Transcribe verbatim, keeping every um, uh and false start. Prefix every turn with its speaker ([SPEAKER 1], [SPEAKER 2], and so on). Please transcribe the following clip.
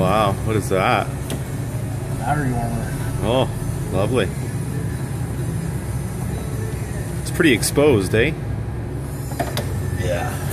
[SPEAKER 1] wow, what is that?
[SPEAKER 2] Battery warmer.
[SPEAKER 1] Oh, lovely. It's pretty exposed, eh?
[SPEAKER 2] Yeah.